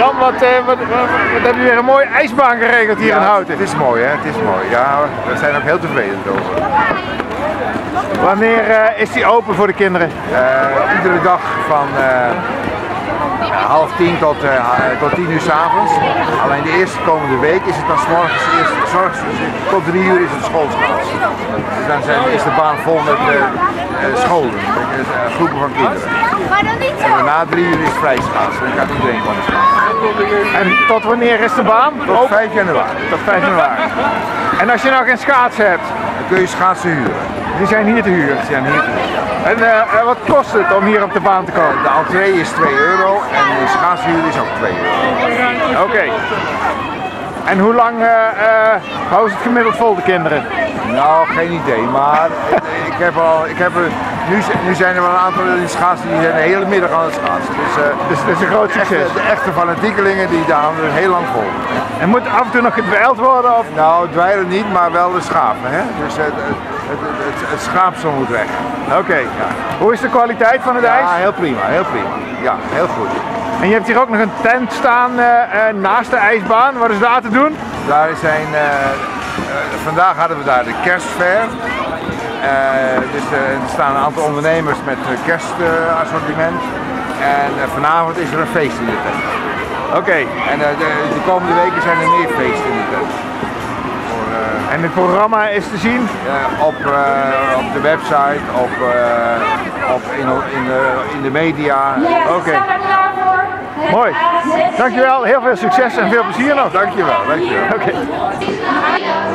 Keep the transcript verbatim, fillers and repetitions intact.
man, wat, uh, wat, wat, wat heb je weer een mooie ijsbaan geregeld hier ja, in Houten. Het is mooi, hè? Het is mooi. Ja, we zijn ook heel tevreden over. Wanneer uh, is die open voor de kinderen? Uh, iedere dag van uh, half tien tot, uh, tot tien uur 's avonds. Alleen de eerste komende week is het dan 's morgens, eerst, 's morgens tot drie uur is het schoolschaats. Dus dan zijn, is de baan vol met uh, uh, scholen, uh, groepen van kinderen. Maar dan niet zo. En na drie uur is het vrijschaatsen, dan kan iedereen komen schaatsen. En tot wanneer is de baan? Tot vijf januari. Tot vijf januari. En als je nou geen schaatsen hebt? Dan kun je schaatsen huren. Die zijn hier te huren? Die zijn hier te huren. En uh, wat kost het om hier op de baan te komen? De entree is twee euro en de schaatshuur is ook twee euro. Oké. Okay. En hoe lang uh, uh, houden ze het gemiddeld vol, de kinderen? Nou, geen idee, maar ik heb al, ik heb er, nu, nu zijn er wel een aantal die schaatsen die zijn de hele middag aan het schaatsen. Dus, uh, dus dat is een groot succes. De echte, de echte fanatiekelingen die daar hangen er heel lang vol. En moet af en toe nog gedwijld worden? Of? Nou, dweilen niet, maar wel de schapen. Hè? Dus het, het, het, het, het schaapsel moet weg. Oké. Okay. Ja. Hoe is de kwaliteit van het ja, ijs? Ja, heel prima, heel prima. Ja, heel goed. En je hebt hier ook nog een tent staan uh, uh, naast de ijsbaan. Wat is daar te doen? Daar zijn, uh, uh, vandaag hadden we daar de kerstfair. Uh, dus uh, er staan een aantal ondernemers met uh, kerstassortiment. Uh, en uh, vanavond is er een feest in de tent. Oké. Okay. En uh, de, de komende weken zijn er meer feesten in de tent. Voor, uh, en het programma is te zien? Uh, op, uh, op de website, op, uh, op in, in, de, in de media. Oké. Okay. Mooi. Dankjewel, heel veel succes en veel plezier nog. Dankjewel, dankjewel. Oké. Okay.